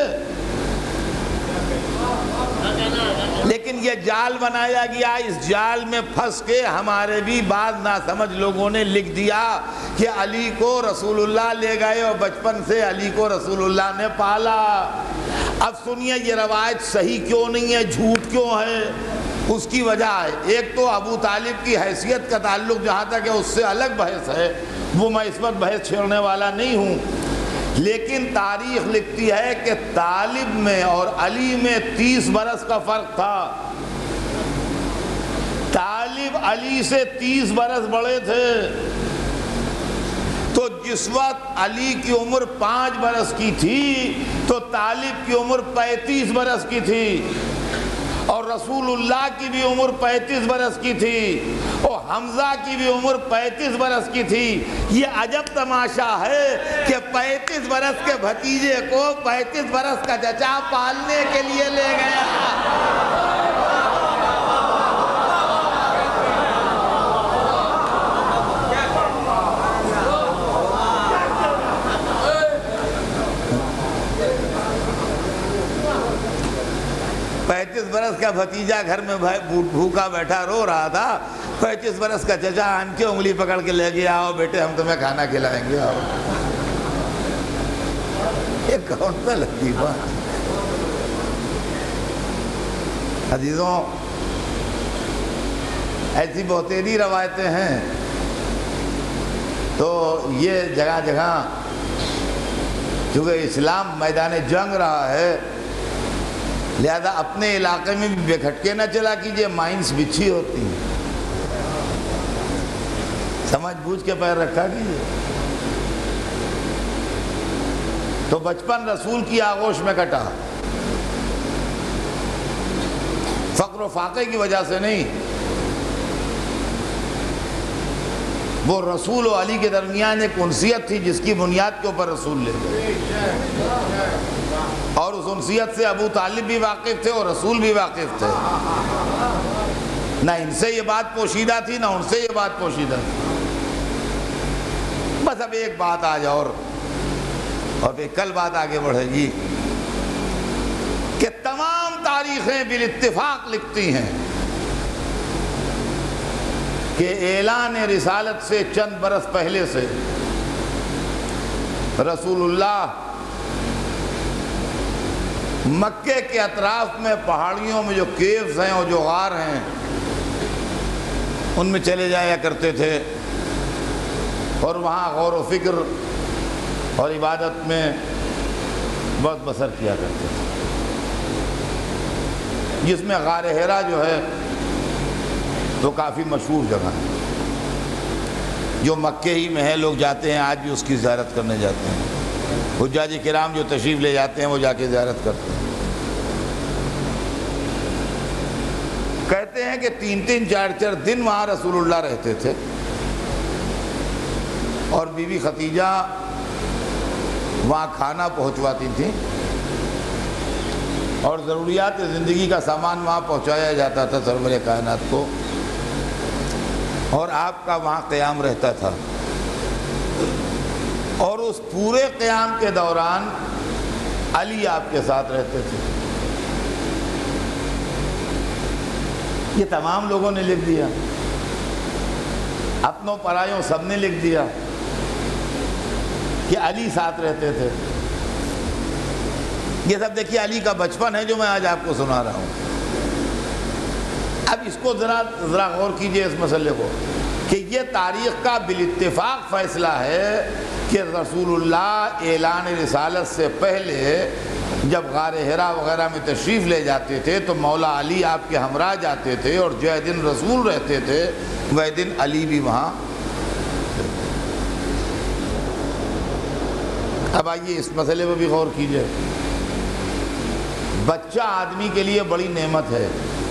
[SPEAKER 1] لیکن یہ جال بنایا گیا، اس جال میں پھنس کے ہمارے بھی بعض ناسمجھ لوگوں نے لکھ دیا کہ علی کو رسول اللہ لے گئے اور بچپن سے علی کو رسول اللہ نے پالا۔ اب سنیے یہ روایت صحیح کیوں نہیں ہے، جھوٹ کیوں ہے؟ اس کی وجہ ہے، ایک تو ابو طالب کی حیثیت کا تعلق جہاں تک ہے اس سے الگ بحث ہے، وہ میں اس وقت بحث چھیڑنے والا نہیں ہوں، لیکن تاریخ لکھتی ہے کہ طالب میں اور علی میں 30 برس کا فرق تھا۔ طالب طالب علی سے 30 برس بڑے تھے، تو جس وقت علی کی عمر 5 برس کی تھی تو طالب کی عمر 35 برس کی تھی، اور رسول اللہ کی بھی عمر 35 برس کی تھی، اور حمزہ کی بھی عمر 35 برس کی تھی۔ یہ عجب تماشا ہے کہ 35 برس کے بھتیجے کو 35 برس کا چچا پالنے کے لیے لے گیا۔ 35 برس کا بھتیجا گھر میں بھوکا بیٹھا رو رہا تھا، 35 برس کا چچا آن کے انگلی پکڑ کے لے گیا، آؤ بیٹے ہم تمہیں کھانا کھلائیں گے، آؤ۔ یہ کون سا لطیفہ؟ عزیزوں، ایسی بہتری روایتیں ہیں، تو یہ جگہ جگہ چونکہ اسلام میدان جنگ رہا ہے، لہذا اپنے علاقے میں بھی بے کھٹکے نہ چلا کیجئے، مائنس بچھی ہوتی ہیں، سمجھ بوجھ کے پیر رکھا کیجئے۔ تو بچپن رسول کی آغوش میں کٹا، فقر و فاقے کی وجہ سے نہیں، وہ رسول و علی کے درمیان ایک انسیت تھی جس کی بنیاد کے اوپر رسول لے گئے، اور اس انسیت سے ابو طالب بھی واقف تھے اور رسول بھی واقف تھے، نہ ان سے یہ بات پوشیدہ تھی نہ ان سے یہ بات پوشیدہ تھی۔ بس اب ایک بات آج اور پھر کل بات آگے بڑھے گی کہ تمام تاریخیں بالاتفاق لکھتی ہیں کہ اعلان رسالت سے چند برس پہلے سے رسول اللہ مکے کے اطراف میں پہاڑیوں میں جو کیوز ہیں اور جو غار ہیں ان میں چلے جایا کرتے تھے، اور وہاں غور و فکر اور عبادت میں وقت بسر کیا کرتے تھے، جس میں غار حرا جو ہے تو کافی مشہور جگہ ہے، جو مکے ہی میں ہے، لوگ جاتے ہیں، آج بھی اس کی زیارت کرنے جاتے ہیں، حجاج کرام جو تشریف لے جاتے ہیں وہ جا کے زیارت کرتے ہیں۔ کہتے ہیں کہ 3 4 دن وہاں رسول اللہ رہتے تھے، اور بی بی خدیجہ وہاں کھانا پہنچواتی تھیں، اور ضروریات زندگی کا سامان وہاں پہنچایا جاتا تھا سرور کائنات کو، اور آپ کا وہاں قیام رہتا تھا، اور اس پورے قیام کے دوران علی آپ کے ساتھ رہتے تھے۔ یہ تمام لوگوں نے لکھ دیا، اپنوں پرایوں سب نے لکھ دیا کہ علی ساتھ رہتے تھے۔ یہ سب دیکھیے علی کا بچپن ہے جو میں آج آپ کو سنا رہا ہوں۔ اب اس کو ذرا غور کیجئے اس مسئلے کو کہ یہ تاریخ کا بالاتفاق فیصلہ ہے کہ رسول اللہ اعلان رسالت سے پہلے جب غار حرا وغیرہ میں تشریف لے جاتے تھے تو مولا علی آپ کے ہمراہ جاتے تھے، اور جو دن رسول رہتے تھے وہ دن علی بھی وہاں۔ اب آئیے اس مسئلے پہ بھی غور کیجئے۔ بچہ آدمی کے لیے بڑی نعمت ہے،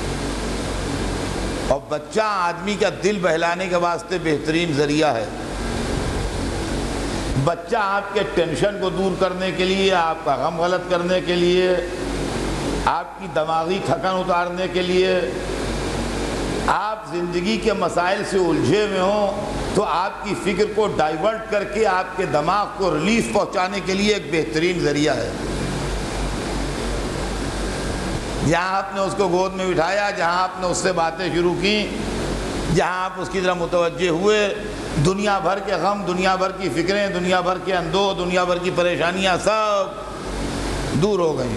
[SPEAKER 1] اور بچہ آدمی کا دل بہلانے کے واسطے بہترین ذریعہ ہے۔ بچہ آپ کے ٹینشن کو دور کرنے کے لیے، آپ کا غم غلط کرنے کے لیے، آپ کی دماغی تھکن اتارنے کے لیے، آپ زندگی کے مسائل سے الجھے ہوئے ہوں تو آپ کی فکر کو ڈائیورٹ کر کے آپ کے دماغ کو ریلیف پہنچانے کے لیے ایک بہترین ذریعہ ہے۔ جہاں آپ نے اس کو گود میں بٹھایا، جہاں آپ نے اس سے باتیں شروع کی، جہاں آپ اس کی طرف متوجہ ہوئے، دنیا بھر کے غم، دنیا بھر کی فکریں، دنیا بھر کے اندوہ، دنیا بھر کی پریشانیاں سب دور ہو گئیں۔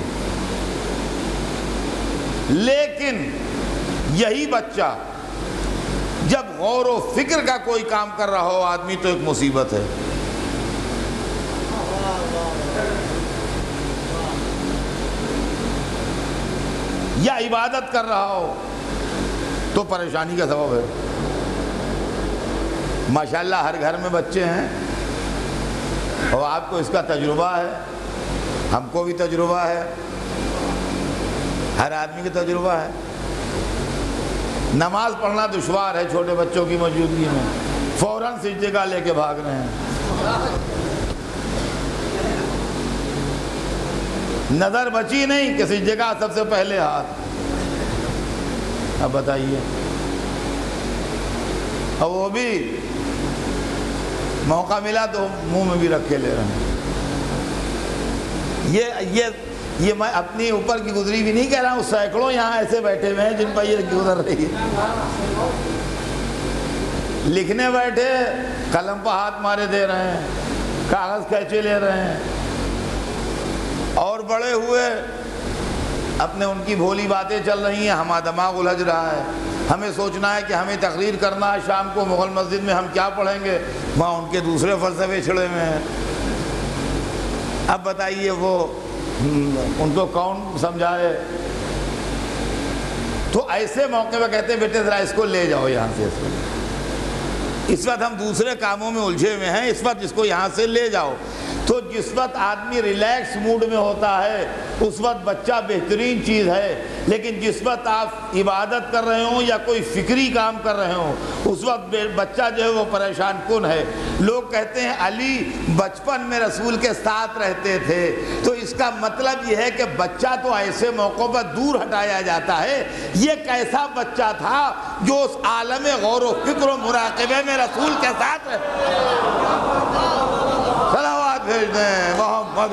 [SPEAKER 1] لیکن یہی بچہ جب غور و فکر کا کوئی کام کر رہا ہو آدمی تو ایک مصیبت ہے۔ یا عبادت کر رہا ہو تو پریشانی کا سبب ہے۔ ماشاءاللہ ہر گھر میں بچے ہیں، اور آپ کو اس کا تجربہ ہے، ہم کو بھی تجربہ ہے، ہر آدمی کا تجربہ ہے۔ نماز پڑھنا دشوار ہے چھوٹے بچوں کی موجودگی میں، فوراً سجدے کا لے کے بھاگ رہے ہیں۔ نظر بچی نہیں کہ سجدے کا سب سے پہلے ہاتھ۔ اب بتائیے، اور وہ بھی موقع ملا تو منہ میں بھی رکھ کے لے رہے ہیں۔ یہ میں اپنی اوپر کی گزری بھی نہیں کہہ رہا ہوں، سینکڑوں یہاں ایسے بیٹھے ہوئے ہیں جن پر یہ گزر رہی ہے۔ لکھنے بیٹھے قلم پر ہاتھ مارے دے رہے ہیں، کاغذ کھینچے لے رہے ہیں، اور بڑے ہوئے اپنے ان کی بھولی باتیں چل رہی ہیں، ہمارا دماغ الجھ رہا ہے۔ ہمیں سوچنا ہے کہ ہمیں تقریر کرنا ہے شام کو مغل مسجد میں، ہم کیا پڑھیں گے؟ وہاں ان کے دوسرے فلسفے چھڑے ہوئے ہیں۔ اب بتائیے وہ ان کو کون سمجھائے؟ تو ایسے موقع پہ کہتے ہیں بیٹے ذرا اس کو لے جاؤ یہاں سے۔ اس وقت ہم دوسرے کاموں میں الجھے ہوئے ہیں، اس وقت اس کو یہاں سے لے جاؤ۔ تو جس وقت آدمی ریلیکس موڈ میں ہوتا ہے اس وقت بچہ بہترین چیز ہے، لیکن جس وقت آپ عبادت کر رہے ہوں یا کوئی فکری کام کر رہے ہوں اس وقت بچہ جو ہے وہ پریشان کن ہے۔ لوگ کہتے ہیں علی بچپن میں رسول کے ساتھ رہتے تھے، تو اس کا مطلب یہ ہے کہ بچہ تو ایسے موقعوں پر دور ہٹایا جاتا ہے۔ یہ کیسا بچہ تھا جو اس عالم غور و فکر و مراقبے میں رسول کے ساتھ رہتا؟ صلوات بھیج دیں محمد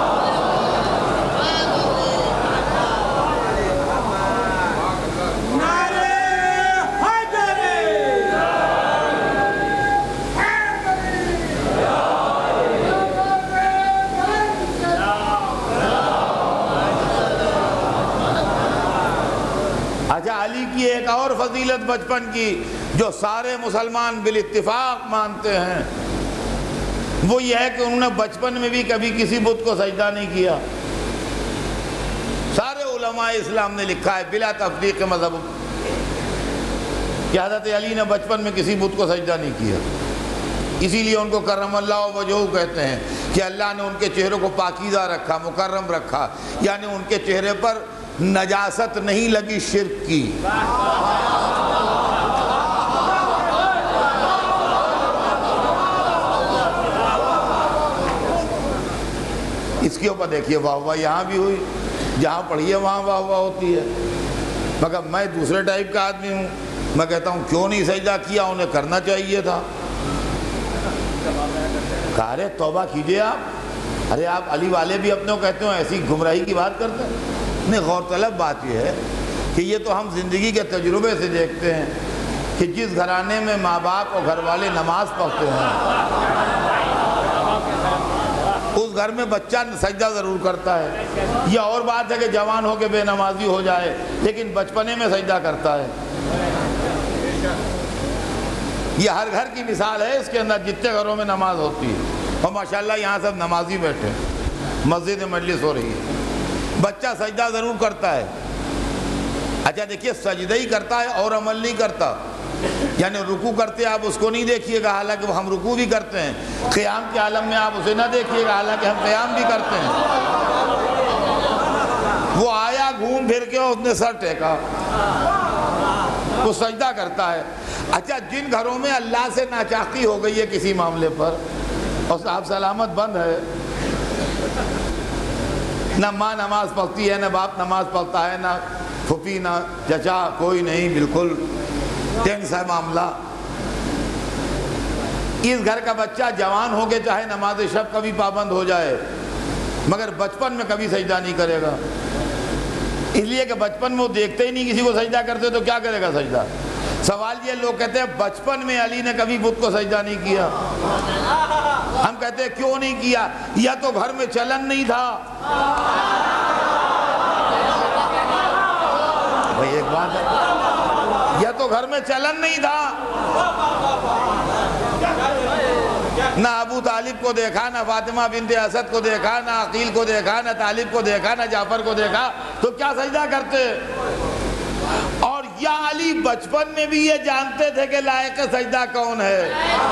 [SPEAKER 1] اچھا، علی کی ایک اور فضیلت بچپن کی جو سارے مسلمان بالاتفاق مانتے ہیں وہ یہ ہے کہ انہوں نے بچپن میں بھی کبھی کسی بت کو سجدہ نہیں کیا۔ سارے علماء اسلام نے لکھا ہے بلا تفریق مذہب کہ حضرت علی نے بچپن میں کسی بت کو سجدہ نہیں کیا۔ اسی لیے ان کو کرم اللہ وجہہ کہتے ہیں کہ اللہ نے ان کے چہروں کو پاکیزہ رکھا، مکرم رکھا، یعنی ان کے چہرے پر نجاست نہیں لگی شرک کی۔ اس کے اوپر دیکھیے واہ واہ یہاں بھی ہوئی، جہاں پڑھیے وہاں واہ واہ ہوتی ہے۔ مگر میں دوسرے ٹائپ کا آدمی ہوں، میں کہتا ہوں کیوں نہیں سجدہ کیا، انہیں کرنا چاہیے تھا۔ کہا رہے توبہ کیجئے آپ، ارے آپ علی والے بھی اپنے کو کہتے ہو، ایسی گمراہی کی بات کرتے ہیں۔ نہیں، غور طلب بات یہ ہے کہ یہ تو ہم زندگی کے تجربے سے دیکھتے ہیں کہ جس گھرانے میں ماں باپ اور گھر والے نماز پڑھتے ہیں اس گھر میں بچہ سجدہ ضرور کرتا ہے۔ یہ اور بات ہے کہ جوان ہو کے بے نمازی ہو جائے، لیکن بچپنے میں سجدہ کرتا ہے۔ یہ ہر گھر کی مثال ہے، اس کے اندر جتنے گھروں میں نماز ہوتی ہے، اور ماشاءاللہ یہاں سب نمازی بیٹھے، مسجد میں مجلس ہو رہی ہے، بچہ سجدہ ضرور کرتا ہے۔ اچھا دیکھیے، سجدہ ہی کرتا ہے اور عمل نہیں کرتا، یعنی رکوع کرتے آپ اس کو نہیں دیکھیے گا حالانکہ ہم رکوع بھی کرتے ہیں، قیام کے عالم میں آپ اسے نہ دیکھیے گا حالانکہ ہم قیام بھی کرتے ہیں۔ وہ آیا گھوم پھر کے اس نے سر ٹیکا، وہ سجدہ کرتا ہے۔ اچھا، جن گھروں میں اللہ سے ناچاقی ہو گئی ہے کسی معاملے پر اور صاحب سلامت بند ہے، نہ ماں نماز پڑھتی ہے، نہ باپ نماز پڑھتا ہے، نہ پھوپھی نہ چچا، کوئی نہیں، بالکل ٹینس ہے معاملہ، اس گھر کا بچہ جوان ہو کے چاہے نماز شب کبھی پابند ہو جائے مگر بچپن میں کبھی سجدہ نہیں کرے گا، اس لیے کہ بچپن میں وہ دیکھتے ہی نہیں کسی کو سجدہ کرتے تو کیا کرے گا سجدہ۔ سوال یہ، لوگ کہتے ہیں بچپن میں علی نے کبھی بت کو سجدہ نہیں کیا، ہم کہتے ہیں کیوں نہیں کیا؟ یا تو گھر میں چلن نہیں تھا۔ بھئی ایک بات ہے، یا تو گھر میں چلن نہیں تھا، نہ ابو طالب کو دیکھا، نہ فاطمہ بنت اسد کو دیکھا، نہ عقیل کو دیکھا، نہ طالب کو دیکھا، نہ جعفر کو دیکھا، تو کیا سجدہ کرتے؟ اور کیا علی بچپن میں بھی یہ جانتے تھے کہ لائق سجدہ کون ہے؟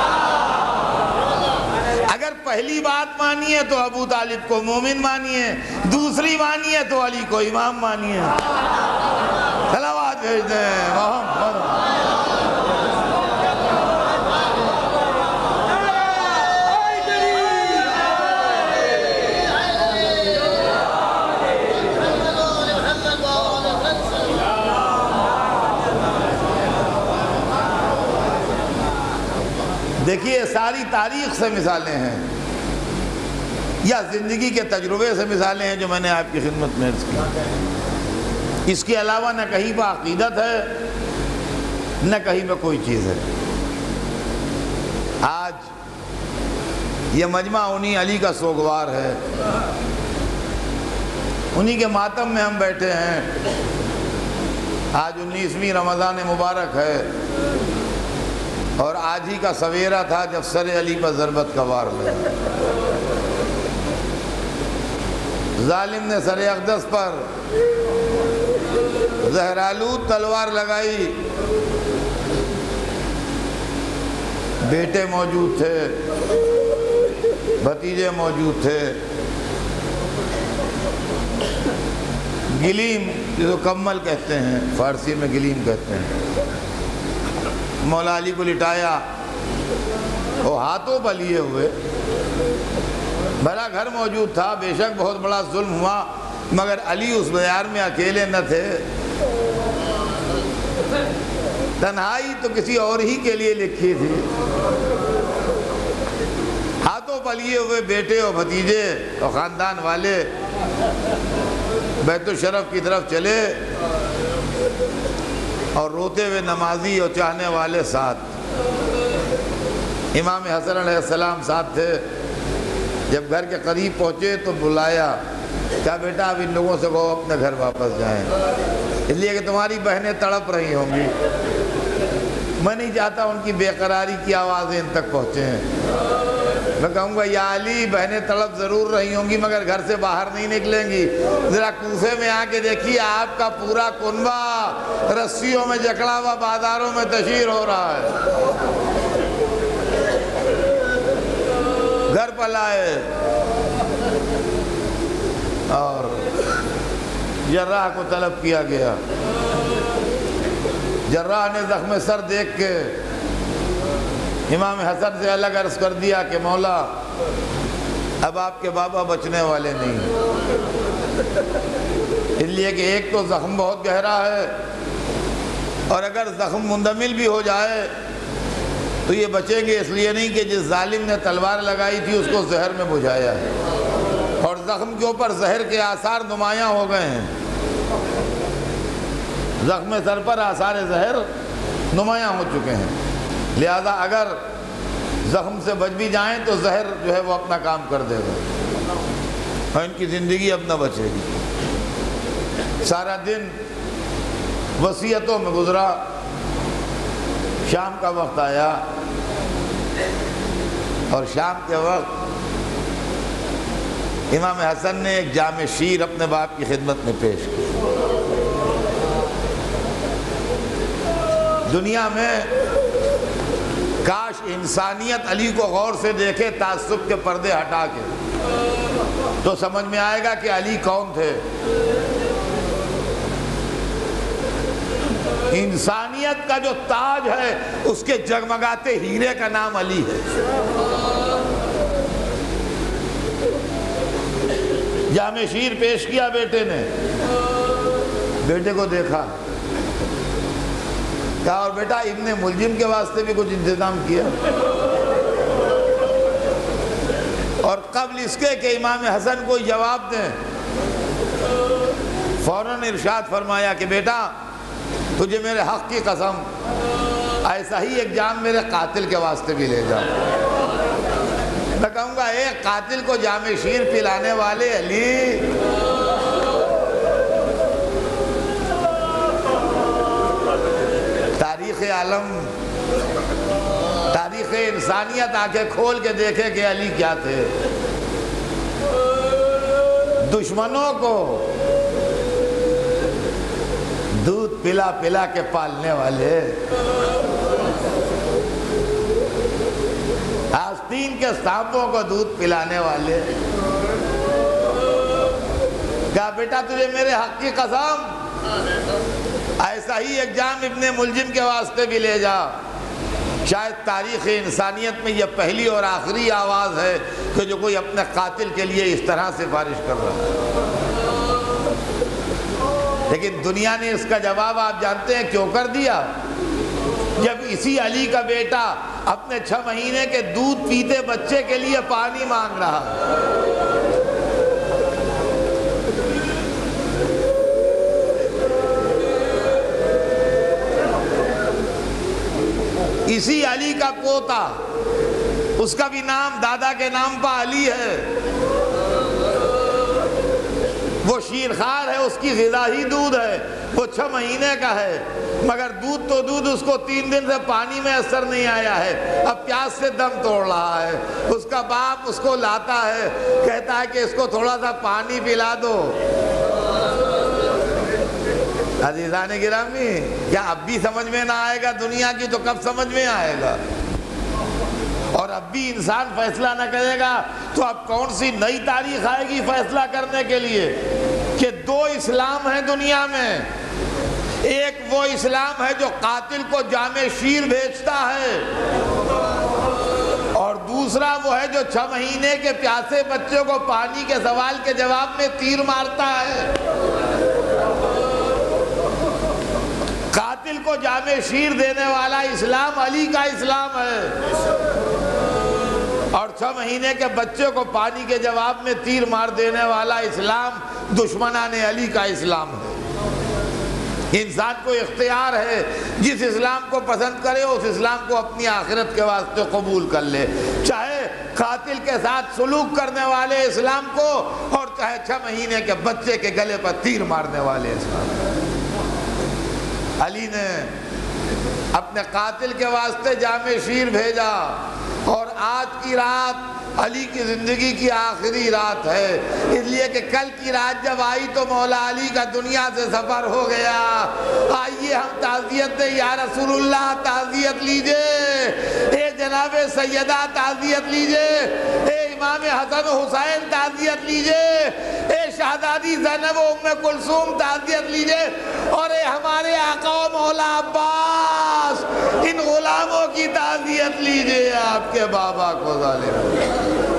[SPEAKER 1] اگر پہلی بات مانیے تو ابو طالب کو مومن مانیے، دوسری مانیے تو علی کو امام مانیے۔ صلوات بھیج دیں محمد۔ دیکھیے ساری تاریخ سے مثالیں ہیں یا زندگی کے تجربے سے مثالیں ہیں جو میں نے آپ کی خدمت میں عرض کی۔ اس کے علاوہ نہ کہیں پہ عقیدت ہے نہ کہیں پہ کوئی چیز ہے۔ آج یہ مجمع انہی علی کا سوگوار ہے، انہی کے ماتم میں ہم بیٹھے ہیں۔ آج 19ویں رمضان مبارک ہے اور آج ہی کا سویرا تھا جب سر علی پر ضربت کا وار لگا۔ ظالم نے سر اقدس پر زہرآلود تلوار لگائی، بیٹے موجود تھے، بھتیجے موجود تھے، گلیم جو کمل کہتے ہیں، فارسی میں گلیم کہتے ہیں، مولا علی کو لٹایا، وہ ہاتھوں پر لیے ہوئے۔ بھلا گھر موجود تھا، بے شک بہت بڑا ظلم ہوا، مگر علی اس معیار میں اکیلے نہ تھے۔ تنہائی تو کسی اور ہی کے لیے لکھی تھی۔ ہاتھوں پر لیے ہوئے بیٹے اور بھتیجے اور خاندان والے بیت الشرف کی طرف چلے اور روتے ہوئے نمازی اور چاہنے والے ساتھ۔ امام حسن علیہ السلام ساتھ تھے۔ جب گھر کے قریب پہنچے تو بلایا، کہا بیٹا اب ان لوگوں سے کہو اپنے گھر واپس جائیں، اس لیے کہ تمہاری بہنیں تڑپ رہی ہوں گی۔ میں نہیں چاہتا ان کی بے قراری کی آوازیں ان تک پہنچیں۔ میں کہوں گا یا علی بہنیں تڑپ ضرور رہی ہوں گی مگر گھر سے باہر نہیں نکلیں گی۔ ذرا کوفے میں آ کے دیکھیے آپ کا پورا کنبہ رسیوں میں جکڑا ہوا بازاروں میں تشہیر ہو رہا ہے۔ گھر پر لائے اور جراح کو طلب کیا گیا۔ جراح نے زخم سر دیکھ کے امام حسن سے الگ عرض کر دیا کہ مولا اب آپ کے بابا بچنے والے نہیں، اس لیے کہ ایک تو زخم بہت گہرا ہے اور اگر زخم مندمل بھی ہو جائے تو یہ بچیں گے اس لیے نہیں کہ جس ظالم نے تلوار لگائی تھی اس کو زہر میں بجھایا ہے اور زخم کے اوپر زہر کے آثار نمایاں ہو گئے ہیں۔ زخم سر پر آثار زہر نمایاں ہو چکے ہیں، لہذا اگر زخم سے بچ بھی جائیں تو زہر جو ہے وہ اپنا کام کر دے گا اور ان کی زندگی اب نہ بچے گی۔ سارا دن وصیتوں میں گزرا، شام کا وقت آیا اور شام کے وقت امام حسن نے ایک جام شیر اپنے باپ کی خدمت میں پیش کی۔ دنیا میں کاش انسانیت علی کو غور سے دیکھے تعصب کے پردے ہٹا کے، تو سمجھ میں آئے گا کہ علی کون تھے۔ انسانیت کا جو تاج ہے اس کے جگمگاتے ہیرے کا نام علی ہے۔ جام شیر پیش کیا بیٹے نے، بیٹے کو دیکھا، کہا اور بیٹا ابن ملجم کے واسطے بھی کچھ انتظام کیا؟ اور قبل اس کے امام حسن کو جواب دیں، فوراً ارشاد فرمایا کہ بیٹا تجھے میرے حق کی قسم ایسا ہی ایک جام میرے قاتل کے واسطے بھی لے جا۔ میں کہوں گا ایک قاتل کو جام شیر پلانے والے علی، تاریخ عالم، تاریخ انسانیت آنکھیں کھول کے دیکھے کہ علی کیا تھے۔ دشمنوں کو دودھ پلا پلا کے پالنے والے، آستین کے سانپوں کو دودھ پلانے والے. کہا بیٹا تجھے میرے حق کی قسم ایسا ہی ایک جام ابن ملجم کے واسطے بھی لے جا. شاید تاریخ انسانیت میں یہ پہلی اور آخری آواز ہے کہ جو کوئی اپنے قاتل کے لیے اس طرح سفارش کر رہا ہے. لیکن دنیا نے اس کا جواب آپ جانتے ہیں کیوں کر دیا؟ جب اسی علی کا بیٹا اپنے 6 مہینے کے دودھ پیتے بچے کے لیے پانی مانگ رہا ہے. اسی علی کا پوتا، اس کا بھی نام دادا کے نام پہ علی ہے، وہ شیرخوار ہے، اس کی غذا ہی دودھ ہے، وہ 6 مہینے کا ہے، مگر دودھ تو دودھ اس کو 3 دن سے پانی میں اثر نہیں آیا ہے، اب پیاس سے دم توڑ رہا ہے. اس کا باپ اس کو لاتا ہے، کہتا ہے کہ اس کو تھوڑا سا پانی پلا دو. عزیزان گرامی، کیا اب بھی سمجھ میں نہ آئے گا دنیا کی تو کب سمجھ میں آئے گا؟ اور اب بھی انسان فیصلہ نہ کرے گا تو اب کون سی نئی تاریخ آئے گی فیصلہ کرنے کے لیے کہ 2 اسلام ہیں دنیا میں. ایک وہ اسلام ہے جو قاتل کو جامع شیر بھیجتا ہے، اور دوسرا وہ ہے جو 6 مہینے کے پیاسے بچوں کو پانی کے سوال کے جواب میں تیر مارتا ہے. قاتل کو جامع شیر دینے والا اسلام علی کا اسلام ہے، اور 6 مہینے کے بچے کو پانی کے جواب میں تیر مار دینے والا اسلام دشمنان علی کا اسلام ہے. انسان کو اختیار ہے، جس اسلام کو پسند کرے اس اسلام کو اپنی آخرت کے واسطے قبول کر لے، چاہے قاتل کے ساتھ سلوک کرنے والے اسلام کو، اور چاہے 6 مہینے کے بچے کے گلے پر تیر مارنے والے اسلام. علی نے اپنے قاتل کے واسطے جامع شیر بھیجا، اور آج کی رات علی کی زندگی کی آخری رات ہے، اس لیے کہ کل کی رات جب آئی تو مولا علی کا دنیا سے سفر ہو گیا. آئیے ہم تعزیت دیں، یا رسول اللہ تعزیت لیجئے، اے جناب سیدہ تعزیت لیجئے، اے امام حسن و حسین تعزیت لیجئے، اے شہزادی زینب و ام کلثوم تعزیت لیجئے، اور اے ہمارے آقا و مولا عباس ان غلاموں کی تعزیت لیجئے، آپ کے بابا کو ظالم